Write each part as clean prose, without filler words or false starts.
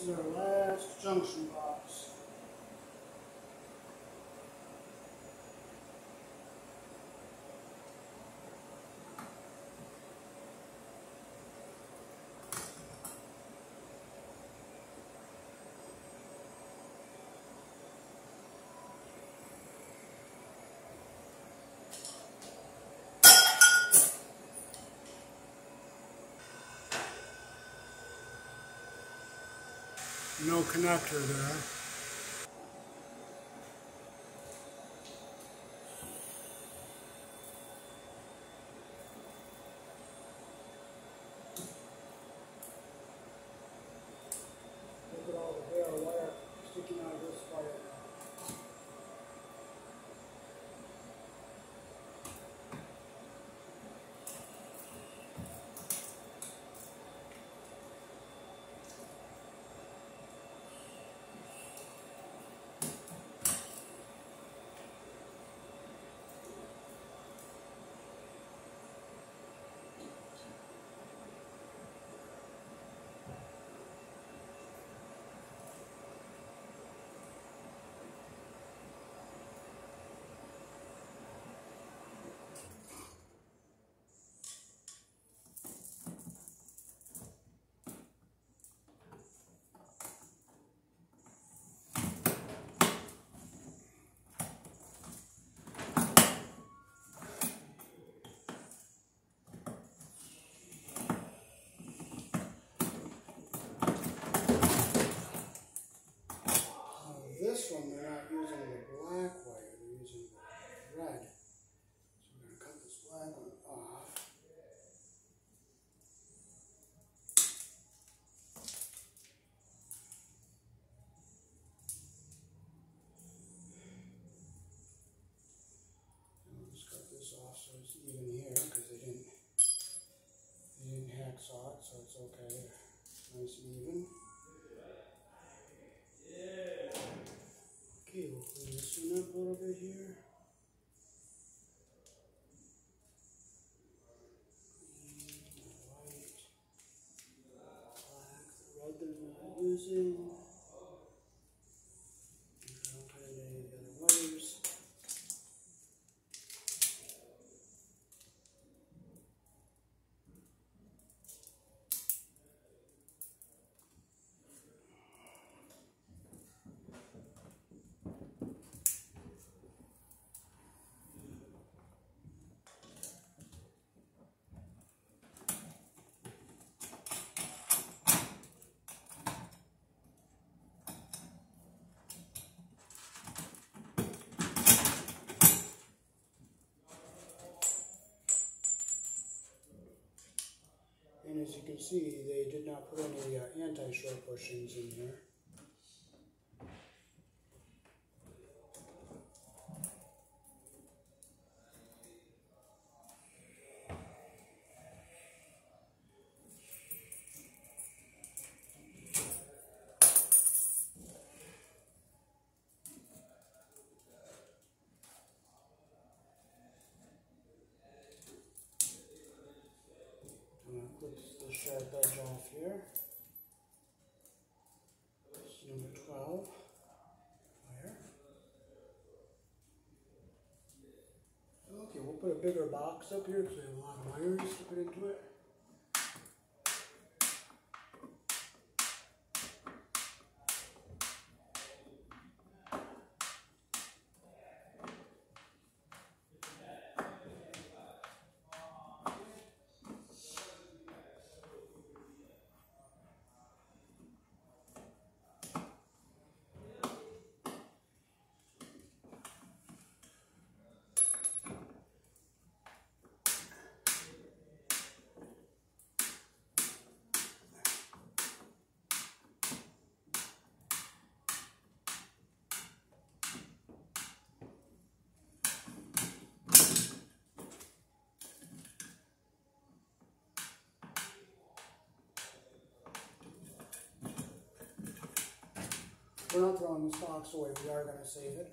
is our last junction box. No connector there. Look at all the bare wire sticking out of this wire. This one, they're not using the black wire, they're using the red. So we're going to cut this black one off. And we'll just cut this off so it's even here, because they didn't hacksaw it, so it's okay. Nice and even. Okay, we'll clean this one up a little bit here. Green, white, black, the red they're not using. Don't cut any of the other wires. And as you can see, they did not put any anti-short bushings in here. I'm going to clip the sharp edge off here. It's number 12 wire. Okay, we'll put a bigger box up here because we have a lot of wires to put into it. We're not throwing this box away, we are going to save it.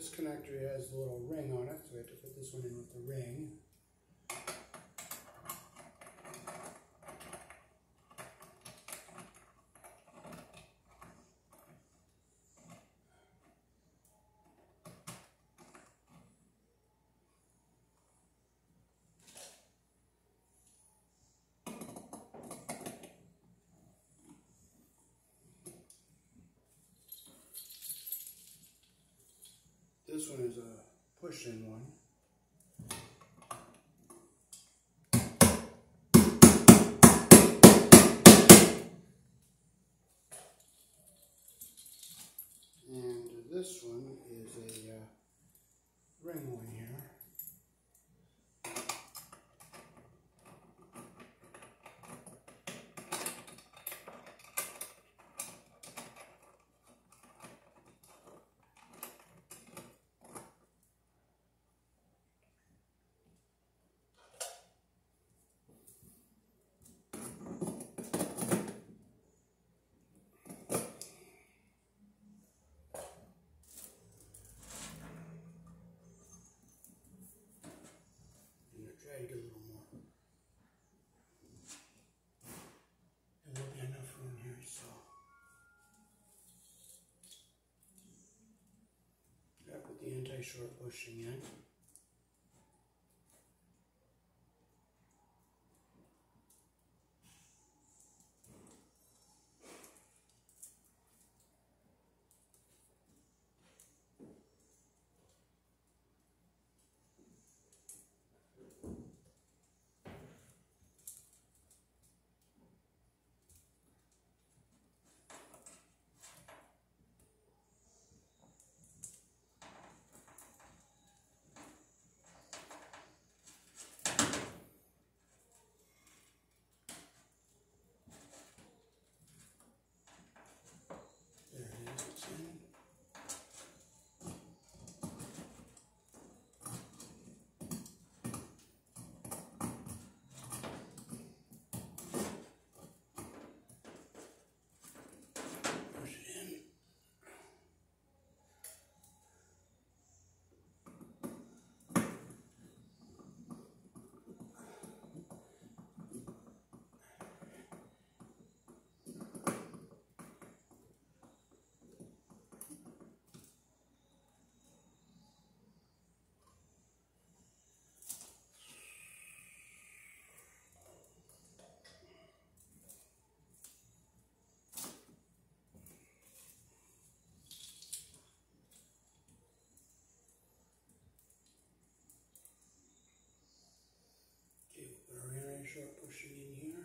this connector has the little ring on it, so we have to put this one in with the ring. This one is a push-in one. And this one is a ring one here. Try to get a little more. There will be enough room here, so. I put the anti-short bushing in. Short pushing in here.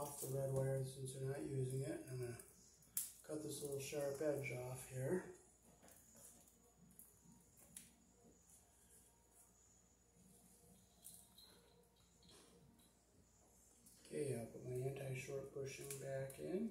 off the red wire since they're not using it. I'm going to cut this little sharp edge off here. Okay, I'll put my anti-short bushing back in.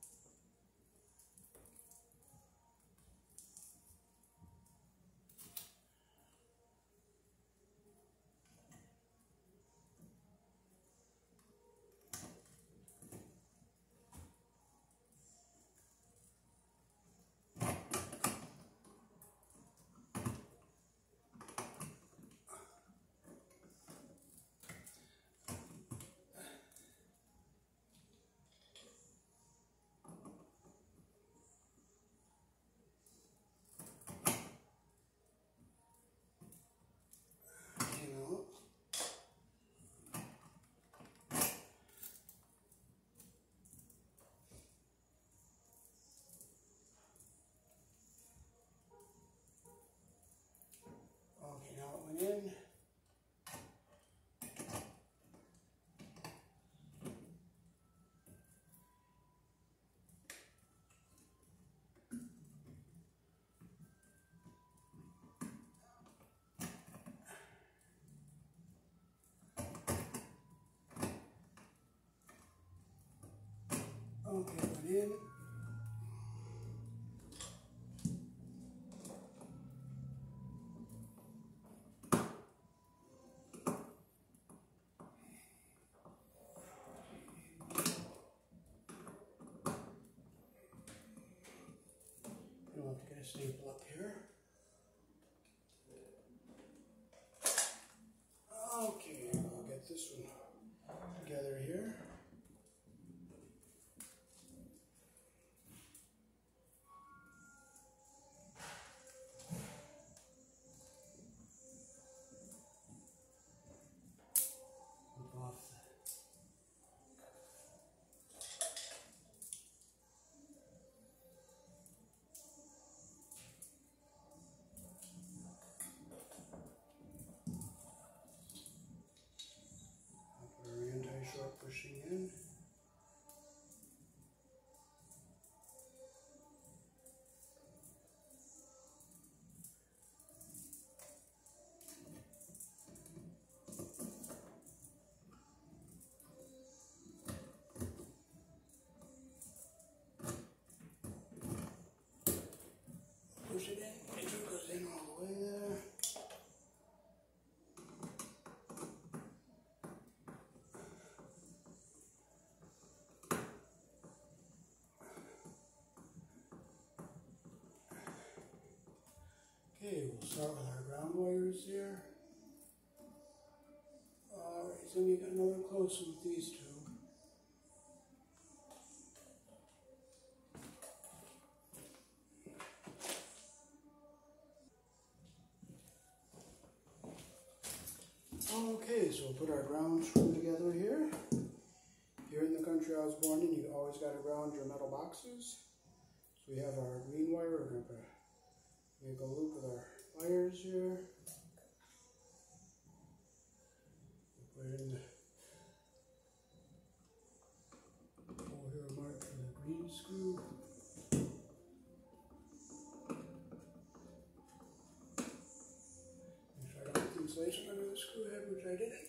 Okay, now it went in. Okay, it went in. I'll have to get a staple up here. Okay, I'll get this one together here. Flip off anti-short pushing in. Push it in, make sure it goes in all the way there. Okay, we'll start with our ground wires here. Alright, so we got another close with these two. Okay, so we'll put our ground screw together here. Here in the country I was born in, you always got to ground your metal boxes. So we have our green wire, we're going to make a loop with our wires here. Put it in the hole here marked for the green screw. Make sure I don't get the insulation under the screw head, which I didn't.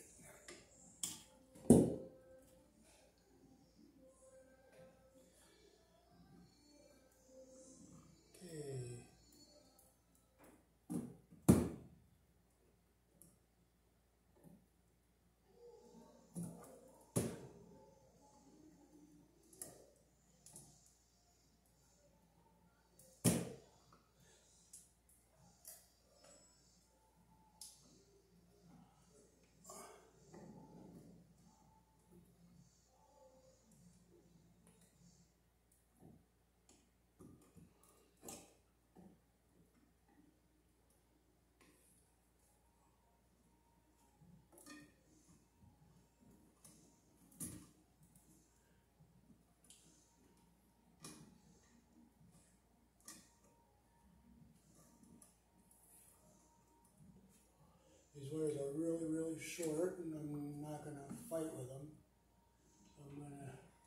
These wires are really, really short, and I'm not going to fight with them. So I'm going to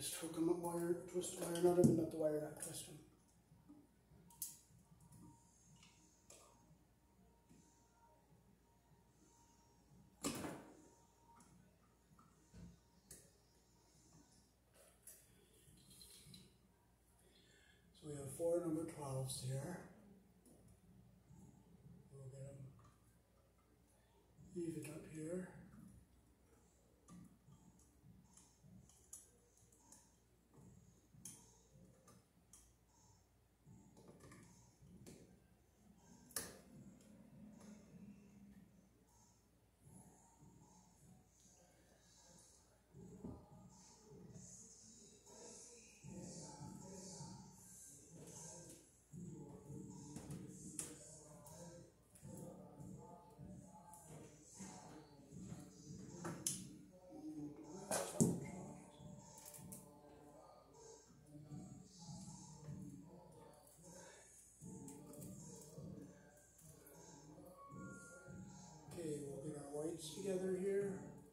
just hook them up, twist the wire nut and let the wire nut twist them. So we have 4 number 12s here. We'll get them even up here. Okay, we'll get our whites together here.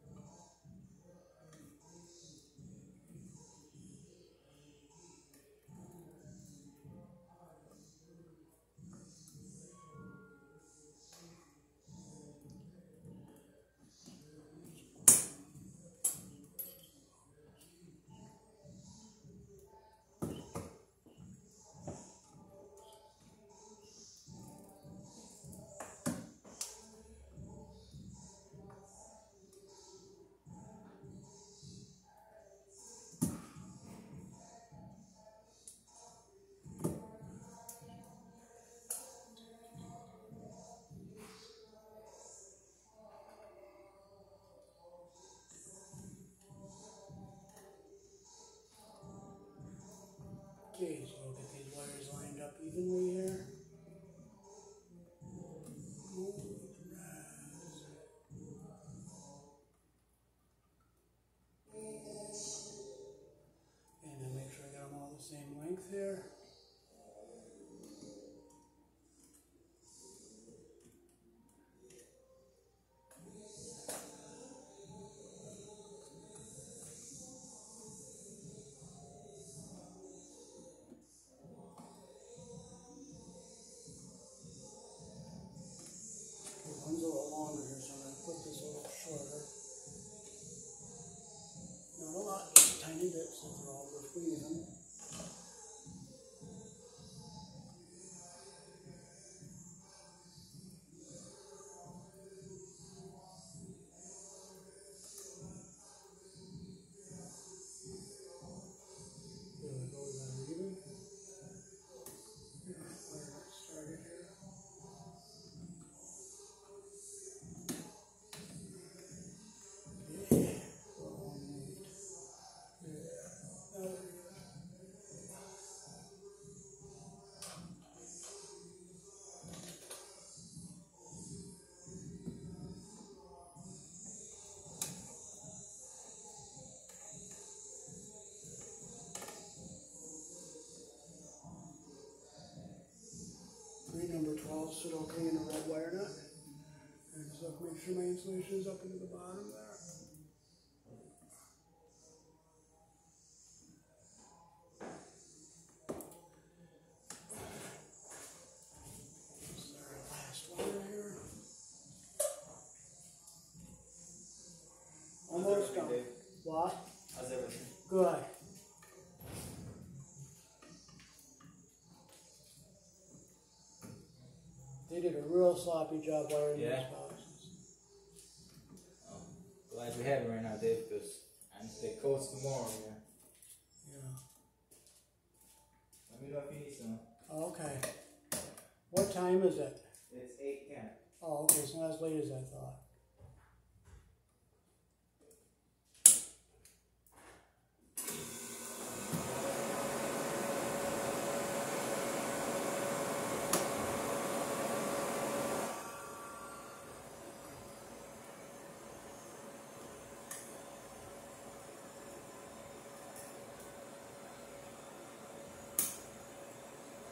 Okay, so we'll get these wires lined up evenly here. And then make sure I got them all the same length here. One's a little longer here, so I'm going to put this a little shorter. Not a lot, just a tiny bit, since they're all roughly even. There we go, we got it even. Yeah, wire nut started here. Number 12 sit okay in a red wire nut. And just look, make sure my insulation is up into the bottom there. This is our last wire here. Almost done. What? How's everything? Good. They did a real sloppy job wiring these boxes. Oh, glad we have it right now, Dave, because I need to take coats tomorrow, man. Yeah. Let me know if you need some. Oh, okay. What time is it? It's 8:10. Oh, okay, it's not as late as I thought.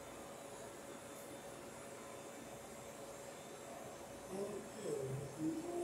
Okay.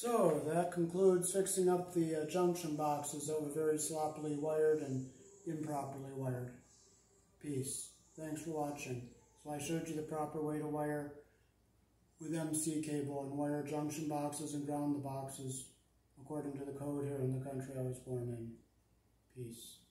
So that concludes fixing up the junction boxes that were very sloppily wired and improperly wired. Peace. Thanks for watching. So I showed you the proper way to wire with MC cable and wire junction boxes and ground the boxes according to the code here in the country I was born in. Peace.